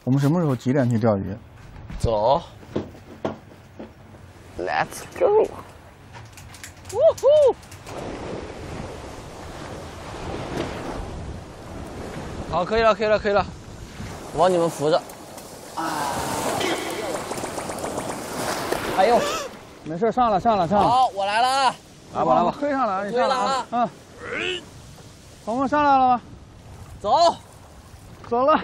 我们什么时候几点去钓鱼？ 走 ，Let's go！ 呜呼！好，可以了，可以了，可以了，我帮你们扶着。哎呦， 没事，上了。 好，我来了啊！ 来吧，推上来，你上来啊！嗯，鹏鹏上来了吗？ 走了。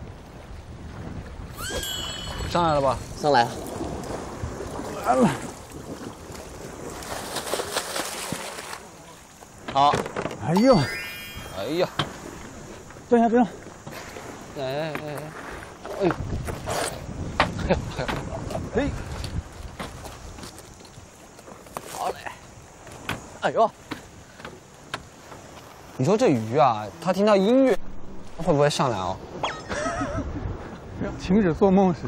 上来了吧？上来了。 来了。 好。 哎呦！ 哎呀！ 蹲下。 哎呦！ 嘿。 好嘞！哎呦！你说这鱼啊，它听到音乐，会不会上来哦？ 停止做梦时间。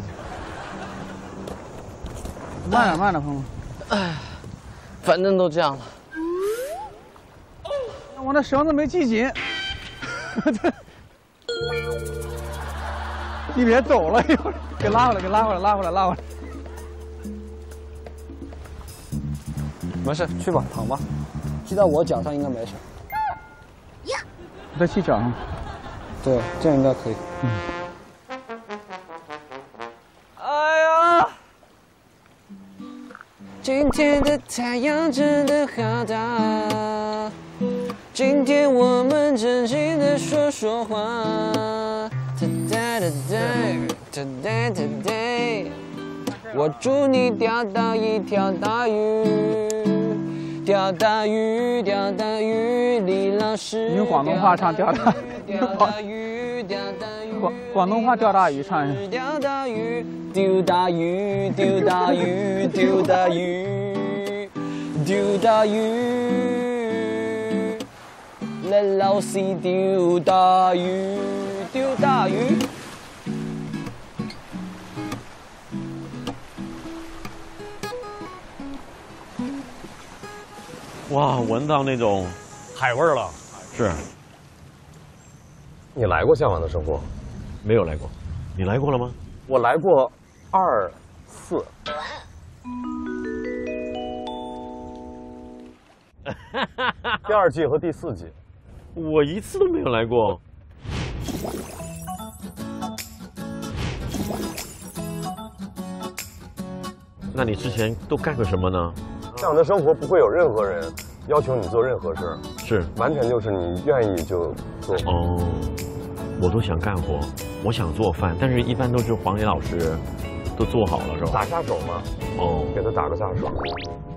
慢点，鹏鹏。 哎，反正都这样了。 我那绳子没系紧。你别走了，一会儿给拉回来。 没事，去吧，躺吧，系到我脚上应该没事。 再系脚上。 对，这样应该可以。哎呀！今天的太阳真的好大，今天我们真心的说话。我祝你钓到一条大鱼。钓大鱼，李老师。 你用广东话唱钓大鱼， 广东话钓大鱼唱一下。 钓大鱼，丢大鱼，let 老師釣大魚。 哇，闻到那种海味儿了。 是。 你来过向往的生活？ 没有来过，你来过了吗？ 我来过2、4。第2季和第4季， 我一次都没有来过。那你之前都干过什么呢？ 向往的生活不会有任何人要求你做任何事， 是完全就是你愿意就做。 哦，我都想干活，我想做饭，但是一般都是黄磊老师都做好了，是吧？ 打下手嘛。 哦， 给他打个下手。